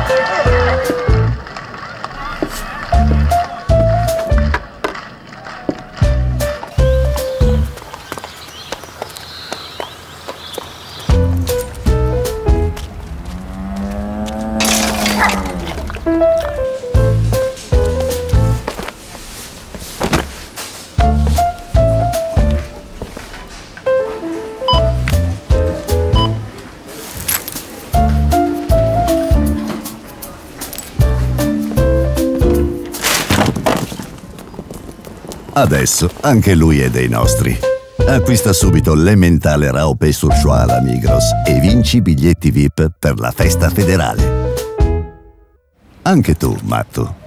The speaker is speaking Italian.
Adesso anche lui è dei nostri. Acquista subito l'emmentale Raupe Surchoix alla Migros e vinci biglietti VIP per la festa federale. Anche tu, matto.